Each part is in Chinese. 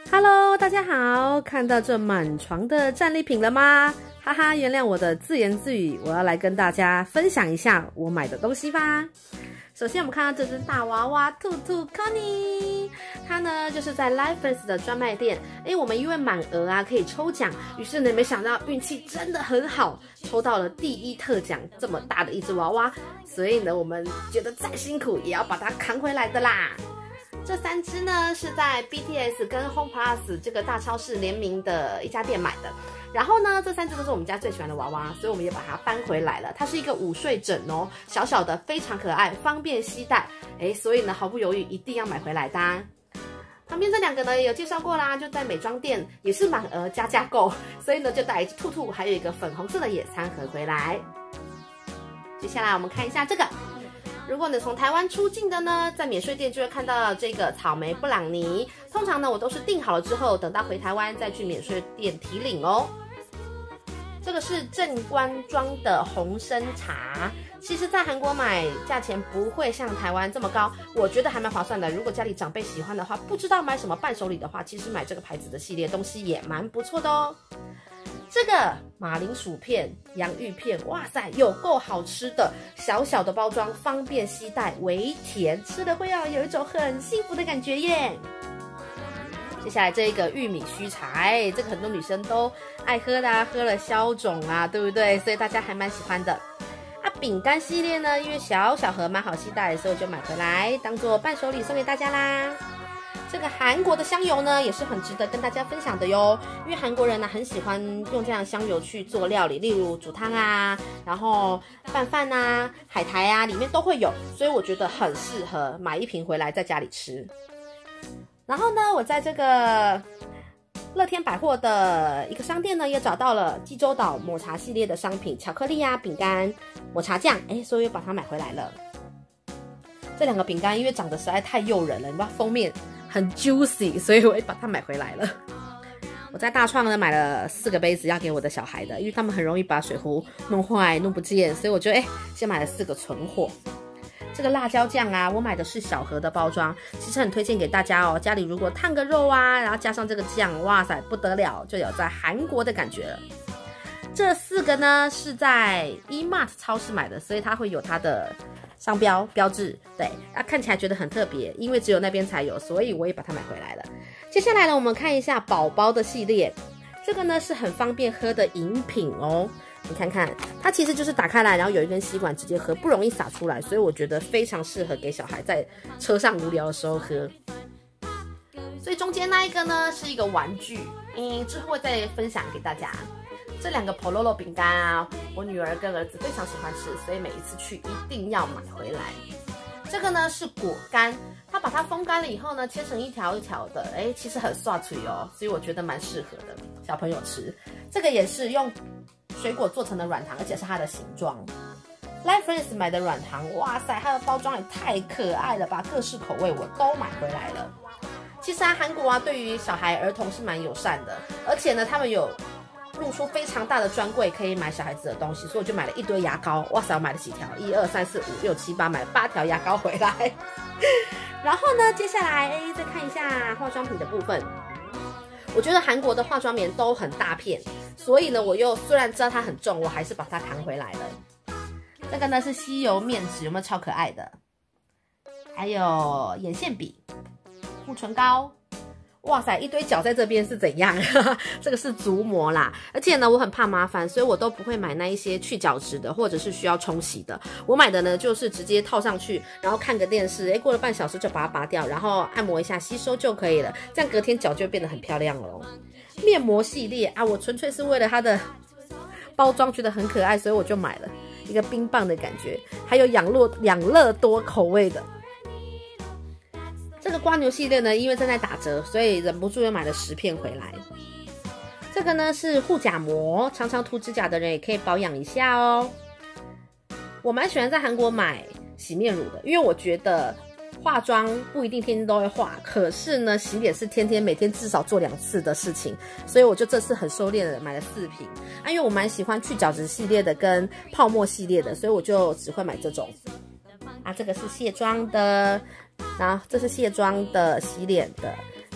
Hello， 大家好，看到这满床的战利品了吗？哈哈，原谅我的自言自语，我要来跟大家分享一下我买的东西吧。首先我们看到这只大娃娃兔兔 Connie， 它呢就是在 Livefriends 的专卖店，我们因为满额啊可以抽奖，于是呢没想到运气真的很好，抽到了第一特奖这么大的一只娃娃，所以呢我们觉得再辛苦也要把它扛回来的啦。这3只呢是在 BTS 跟 Home Plus 这个大超市联名的一家店买的，然后呢这3只都是我们家最喜欢的娃娃，所以我们也把它搬回来了。它是一个午睡枕哦，小小的，非常可爱，方便携带，所以呢毫不犹豫一定要买回来的啊。旁边这2个呢也有介绍过啦，就在美妆店，也是满额加价购，所以呢就带一只兔兔，还有一个粉红色的野餐盒回来。接下来我们看一下这个。如果你从台湾出境的呢，在免税店就会看到这个草莓布朗尼。通常呢，我都是订好了之后，等到回台湾再去免税店提领哦。这个是正官庄的红参茶，其实在韩国买价钱不会像台湾这么高，我觉得还蛮划算的。如果家里长辈喜欢的话，不知道买什么伴手礼的话，其实买这个牌子的系列东西也蛮不错的哦。这个马铃薯片、洋芋片，哇塞，有够好吃的！小小的包装，方便携带，微甜，吃了会让有一种很幸福的感觉耶。接下来这个玉米须茶，这个很多女生都爱喝的啊，喝了消肿啊，对不对？所以大家还蛮喜欢的。饼干系列呢，因为小小盒蛮好携带的，所以我就买回来当做伴手礼送给大家啦。这个韩国的香油呢，也是很值得跟大家分享的哟。因为韩国人呢很喜欢用这样的香油去做料理，例如煮汤啊，然后拌饭啊、海苔啊，里面都会有，所以我觉得很适合买一瓶回来在家里吃。然后呢，我在这个乐天百货的一个商店呢，也找到了济州岛抹茶系列的商品，巧克力啊、饼干、抹茶酱，所以又把它买回来了。这2个饼干因为长得实在太诱人了，你知道封面很 juicy， 所以我也把它买回来了。我在大创呢买了4个杯子要给我的小孩的，因为他们很容易把水壶弄坏、弄不见，所以我就先买了4个存货。这个辣椒酱啊，我买的是小盒的包装，其实很推荐给大家哦。家里如果烫个肉啊，然后加上这个酱，哇塞，不得了，就有在韩国的感觉了。这4个呢是在 E-Mart 超市买的，所以它会有它的商标标志，对，看起来觉得很特别，因为只有那边才有，所以我也把它买回来了。接下来呢，我们看一下宝宝的系列，这个呢是很方便喝的饮品哦。你看看，它其实就是打开来，然后有一根吸管直接喝，不容易洒出来，所以我觉得非常适合给小孩在车上无聊的时候喝。所以中间那一个呢是一个玩具，之后会再分享给大家。这2个 Pololo 饼干啊，我女儿跟儿子非常喜欢吃，所以每一次去一定要买回来。这个呢是果干，它把它风干了以后呢，切成一条一条的，其实很刷嘴哦，所以我觉得蛮适合的小朋友吃。这个也是用水果做成的软糖，而且是它的形状。Livefriends 买的软糖，哇塞，它的包装也太可爱了吧！各式口味我都买回来了。其实韩国啊，对于小孩儿童是蛮友善的，而且呢，他们有露出非常大的专柜，可以买小孩子的东西，所以我就买了一堆牙膏。哇塞，我买了几条？1、2、3、4、5、6、7、8，买了8条牙膏回来。然后呢，接下来再看一下化妆品的部分。我觉得韩国的化妆棉都很大片，所以呢，我又虽然知道它很重，我还是把它扛回来了。这个呢是吸油面纸，有没有超可爱的？还有眼线笔、护唇膏。哇塞，一堆角在这边是怎样？这个是足膜啦，而且呢，我很怕麻烦，所以我都不会买那一些去角质的，或者是需要冲洗的。我买的呢，就是直接套上去，然后看个电视，过了半小时就把它拔掉，然后按摩一下吸收就可以了。这样隔天脚就会变得很漂亮了。面膜系列啊，我纯粹是为了它的包装觉得很可爱，所以我就买了一个冰棒的感觉，还有养乐多口味的。这个瓜牛系列呢，因为正在打折，所以忍不住又买了10片回来。这个呢是护甲膜，常常涂指甲的人也可以保养一下哦。我蛮喜欢在韩国买洗面乳的，因为我觉得化妆不一定天天都会化，可是呢，洗脸是每天至少做2次的事情，所以我就这次很收敛的买了4瓶啊，因为我蛮喜欢去角质系列的跟泡沫系列的，所以我就只会买这种啊。这个是卸妆的，然后这是卸妆的、洗脸的，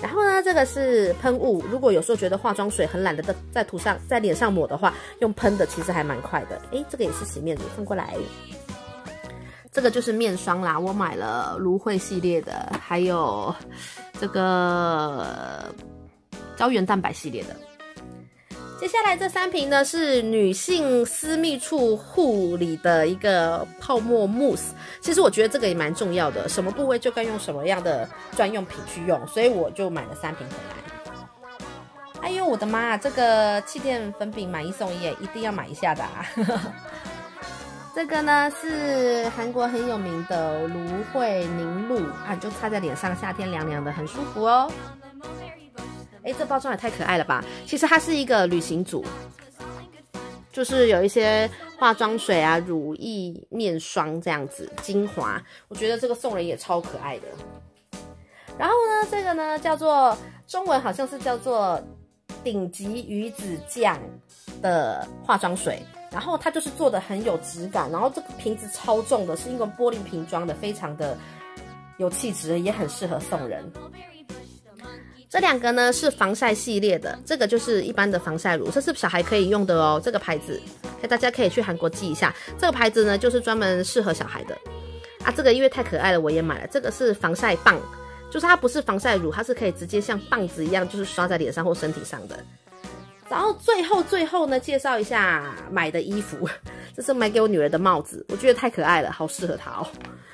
然后呢，这个是喷雾，如果有时候觉得化妆水很懒得在涂上，在脸上抹的话，用喷的其实还蛮快的。诶，这个也是洗面乳，放过来。这个就是面霜啦，我买了芦荟系列的，还有这个胶原蛋白系列的。接下来这3瓶呢是女性私密处护理的一个泡沫慕斯，其实我觉得这个也蛮重要的，什么部位就该用什么样的专用品去用，所以我就买了3瓶回来。哎呦我的妈，这个气垫粉饼买1送1耶，一定要买一下的啊！这个呢是韩国很有名的芦荟凝露啊，就擦在脸上，夏天凉凉的，很舒服哦。哎，这包装也太可爱了吧！其实它是一个旅行组，就是有一些化妆水啊、乳液、面霜这样子，精华。我觉得这个送人也超可爱的。然后呢，这个呢叫做中文好像是叫做顶级鱼子酱的化妆水，然后它就是做的很有质感，然后这个瓶子超重的，是一个玻璃瓶装的，非常的有气质，也很适合送人。这2个呢是防晒系列的，这个就是一般的防晒乳，这是小孩可以用的哦。这个牌子，大家可以去韩国记一下。这个牌子呢就是专门适合小孩的啊。这个因为太可爱了，我也买了。这个是防晒棒，就是它不是防晒乳，它是可以直接像棒子一样，就是刷在脸上或身体上的。然后最后呢，介绍一下买的衣服，这是买给我女儿的帽子，我觉得太可爱了，好适合她哦。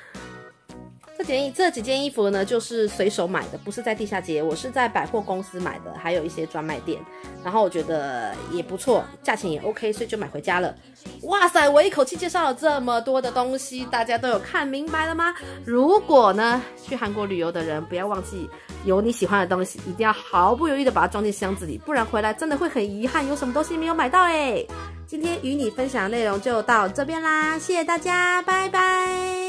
这几件衣服呢，就是随手买的，不是在地下街，我是在百货公司买的，还有一些专卖店。然后我觉得也不错，价钱也 OK， 所以就买回家了。哇塞，我一口气介绍了这么多的东西，大家都有看明白了吗？如果呢去韩国旅游的人，不要忘记有你喜欢的东西，一定要毫不犹豫的把它装进箱子里，不然回来真的会很遗憾，有什么东西没有买到今天与你分享的内容就到这边啦，谢谢大家，拜拜。